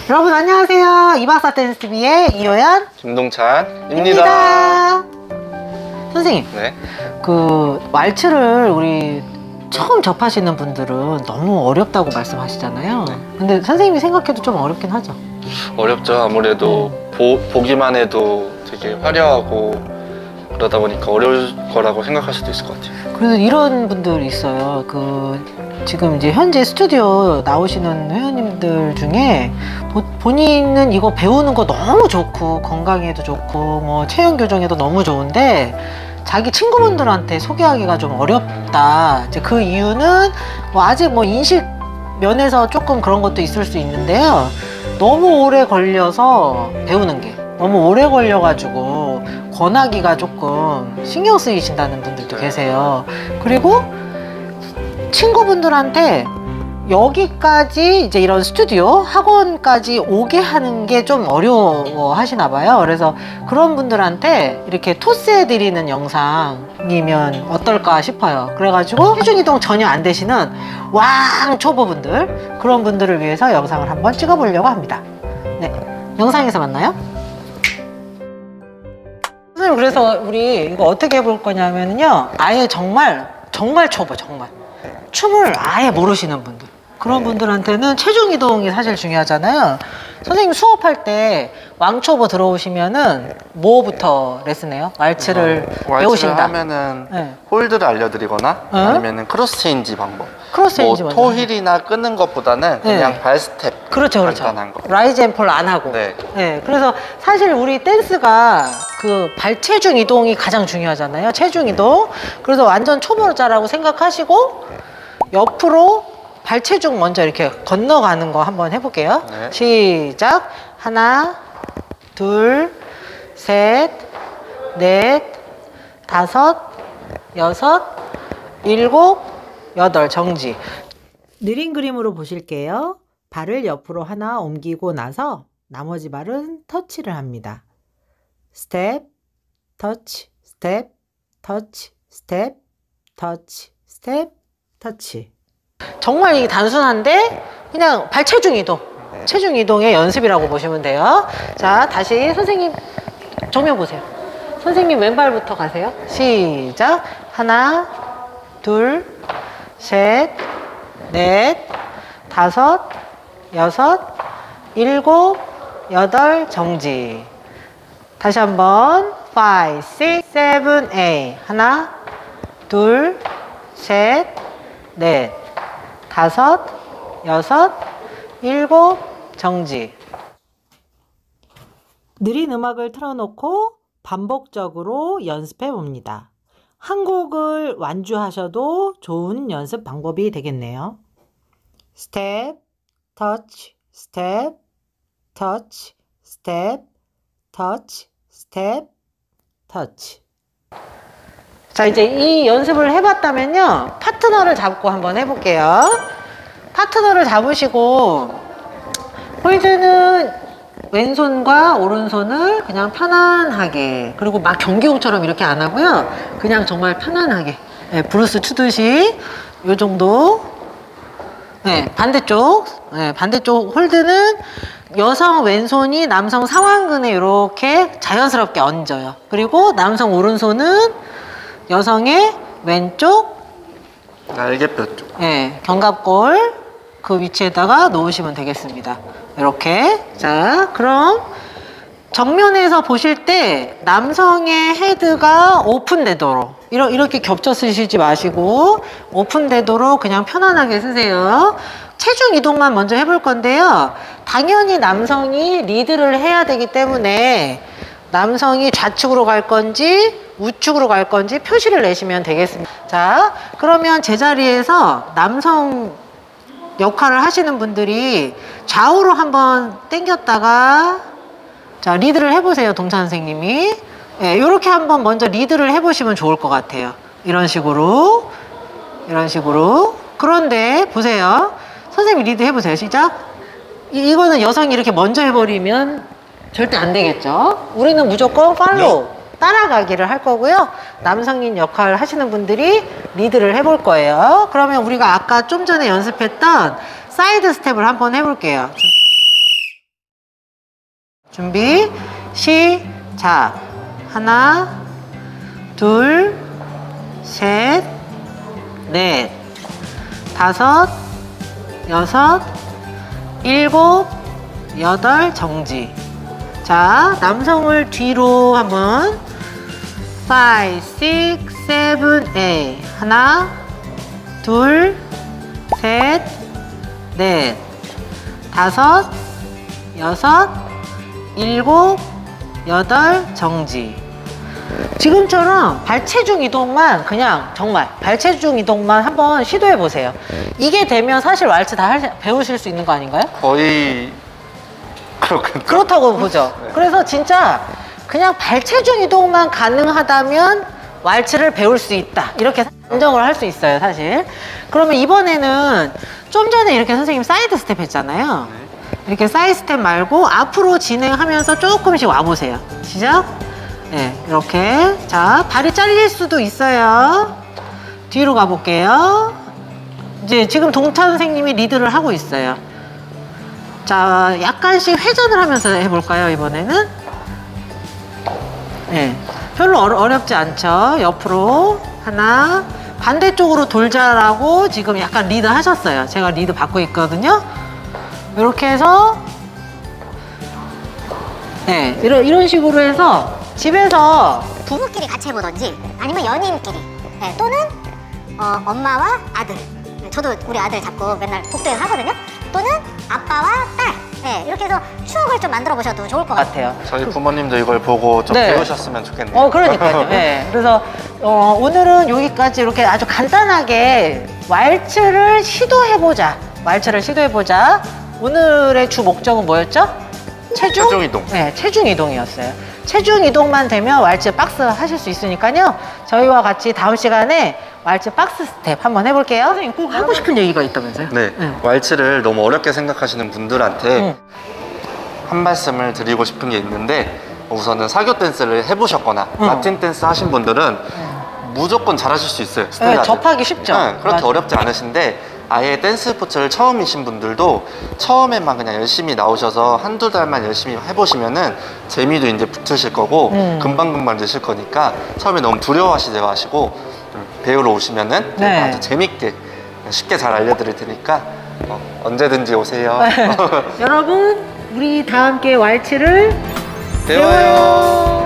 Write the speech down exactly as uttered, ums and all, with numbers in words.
여러분 안녕하세요. 이박사 댄스티비의 이효연 김동찬입니다. 선생님, 네. 그 왈츠를 우리 처음 접하시는 분들은 너무 어렵다고 말씀하시잖아요. 네. 근데 선생님이 생각해도 좀 어렵긴 하죠. 어렵죠. 아무래도 보, 보기만 해도 되게 화려하고 그러다 보니까 어려울 거라고 생각할 수도 있을 것 같아요. 그래서 이런 분들이 있어요. 그 지금 이제 현재 스튜디오 나오시는 회원님들 중에 보, 본인은 이거 배우는 거 너무 좋고 건강에도 좋고 뭐 체형 교정에도 너무 좋은데 자기 친구분들한테 소개하기가 좀 어렵다. 이제 그 이유는 뭐 아직 뭐 인식 면에서 조금 그런 것도 있을 수 있는데요. 너무 오래 걸려서 배우는 게 너무 오래 걸려가지고 권하기가 조금 신경 쓰이신다는 분들도 계세요. 그리고 친구분들한테 여기까지 이제 이런 스튜디오 학원까지 오게 하는 게 좀 어려워 하시나 봐요. 그래서 그런 분들한테 이렇게 토스해 드리는 영상이면 어떨까 싶어요. 그래가지고 체중 이동 전혀 안 되시는 왕 초보분들, 그런 분들을 위해서 영상을 한번 찍어 보려고 합니다. 네, 영상에서 만나요. 선생님, 그래서 우리 이거 어떻게 해볼 거냐면요, 아예 정말 정말 초보, 정말 춤을 아예 모르시는 분들, 그런 분들한테는 체중 이동이 사실 중요하잖아요. 선생님 수업할 때 왕초보 들어오시면은 뭐부터 레슨해요? 왈츠를 왈츠를 배우신다 하면은 네. 홀드를 알려드리거나 어? 아니면은 크로스 체인지 방법. 크로스 체인지 뭐 먼저. 토힐이나 끄는 것보다는 네. 그냥 발 스텝. 그렇죠, 그렇죠. 간단한 거. 라이즈 앤 폴 안 하고. 네. 네. 그래서 사실 우리 댄스가 그 발체중 이동이 가장 중요하잖아요. 체중 이동. 그래서 완전 초보자라고 생각하시고 옆으로 발체중 먼저 이렇게 건너가는 거 한번 해볼게요. 네. 시작. 하나, 둘, 셋, 넷, 다섯, 여섯, 일곱, 여덟. 정지. 느린 그림으로 보실게요. 발을 옆으로 하나 옮기고 나서 나머지 발은 터치를 합니다. 스텝, 터치, 스텝, 터치, 스텝, 터치, 스텝, 터치. 정말 이게 단순한데 그냥 발체중 이동, 체중 이동의 연습이라고 보시면 돼요. 자, 다시 선생님 정면 보세요. 선생님 왼발부터 가세요. 시작. 하나, 둘, 셋, 넷, 다섯, 여섯, 일곱, 여덟. 정지. 다시 한번 five, six, seven, eight. 하나, 둘, 셋, 넷, 다섯, 여섯, 일곱. 정지. 느린 음악을 틀어놓고 반복적으로 연습해 봅니다. 한 곡을 완주하셔도 좋은 연습 방법이 되겠네요. 스텝, 터치, 스텝, 터치, 스텝, 터치, 스텝, 터치. 자, 이제 이 연습을 해봤다면요, 파트너를 잡고 한번 해볼게요. 파트너를 잡으시고 홀드는 왼손과 오른손을 그냥 편안하게, 그리고 막 경기용처럼 이렇게 안 하고요, 그냥 정말 편안하게, 네, 브루스 추듯이 요 정도. 네, 반대쪽, 네, 반대쪽 홀드는 여성 왼손이 남성 상완근에 이렇게 자연스럽게 얹어요. 그리고 남성 오른손은 여성의 왼쪽 날개뼈 쪽. 네, 견갑골 그 위치에다가 놓으시면 되겠습니다. 이렇게. 자, 그럼 정면에서 보실 때 남성의 헤드가 오픈되도록, 이러, 이렇게 겹쳐 쓰시지 마시고 오픈되도록 그냥 편안하게 쓰세요. 체중 이동만 먼저 해볼 건데요, 당연히 남성이 리드를 해야 되기 때문에 남성이 좌측으로 갈 건지 우측으로 갈 건지 표시를 내시면 되겠습니다. 자, 그러면 제자리에서 남성 역할을 하시는 분들이 좌우로 한번 당겼다가, 자, 리드를 해보세요. 동찬 선생님이. 네, 이렇게 한번 먼저 리드를 해보시면 좋을 것 같아요. 이런 식으로, 이런 식으로. 그런데 보세요. 선생님이 리드 해보세요. 시작. 이, 이거는 여성이 이렇게 먼저 해버리면 절대 안 되겠죠. 우리는 무조건 팔로우, 네, 따라가기를 할 거고요. 남성인 역할 하시는 분들이 리드를 해볼 거예요. 그러면 우리가 아까 좀 전에 연습했던 사이드 스텝을 한번 해볼게요. 준비, 시작. 하나, 둘, 셋, 넷, 다섯, 여섯, 일곱, 여덟, 정지. 자, 남성을 뒤로 한번 five, six, seven, eight. 하나, 둘, 셋, 넷, 다섯, 여섯, 일곱, 여덟, 정지. 지금처럼 발체중 이동만 그냥 정말 발체중 이동만 한번 시도해 보세요. 이게 되면 사실 왈츠 다 할, 배우실 수 있는 거 아닌가요? 거의 그렇군요. 그렇다고 보죠. 네. 그래서 진짜 그냥 발체중 이동만 가능하다면 왈츠를 배울 수 있다. 이렇게 인정을 할 수 있어요, 사실. 그러면 이번에는 좀 전에 이렇게 선생님 사이드 스텝 했잖아요. 이렇게 사이드 스텝 말고 앞으로 진행하면서 조금씩 와보세요. 시작. 네, 이렇게. 자, 발이 잘릴 수도 있어요. 뒤로 가볼게요. 이제 지금 동찬 선생님이 리드를 하고 있어요. 자, 약간씩 회전을 하면서 해볼까요, 이번에는? 네, 별로 어려, 어렵지 않죠. 옆으로 하나, 반대쪽으로 돌자라고 지금 약간 리드 하셨어요. 제가 리드 받고 있거든요. 이렇게 해서 네, 이런, 이런 식으로 해서 집에서 부부끼리 같이 해보던지 아니면 연인끼리 네, 또는 어, 엄마와 아들 네, 저도 우리 아들 잡고 맨날 복도에서 하거든요. 또는 아빠와 딸 네, 이렇게 해서 추억을 좀 만들어 보셔도 좋을 것 같아요. 같아요. 저희 부모님도 이걸 보고 좀 네. 배우셨으면 좋겠네요. 어, 그러니까요. 네. 그래서 어, 오늘은 여기까지 이렇게 아주 간단하게 왈츠를 시도해보자. 왈츠를 시도해보자. 오늘의 주 목적은 뭐였죠? 체중? 체중 이동. 네, 체중 이동이었어요. 체중 이동만 되면 왈츠 박스 하실 수 있으니까요. 저희와 같이 다음 시간에 왈츠 박스 스텝 한번 해볼게요. 선생님 꼭 하고 싶은 얘기가 있다면서요? 네, 네. 왈츠를 너무 어렵게 생각하시는 분들한테 응. 한 말씀을 드리고 싶은 게 있는데, 우선은 사교 댄스를 해보셨거나 응. 라틴 댄스 하신 분들은 무조건 잘하실 수 있어요. 네, 스탠다드. 접하기 쉽죠. 네, 그렇게 맞아. 어렵지 않으신데, 아예 댄스 스포츠를 처음이신 분들도 처음에만 그냥 열심히 나오셔서 한두 달만 열심히 해보시면은 재미도 이제 붙으실 거고 음. 금방금방 느실 거니까 처음에 너무 두려워하시지 마시고 음, 배우러 오시면은 네. 아주 재밌게 쉽게 잘 알려드릴 테니까 어, 언제든지 오세요. 여러분, 우리 다 함께 왈츠를 배워요.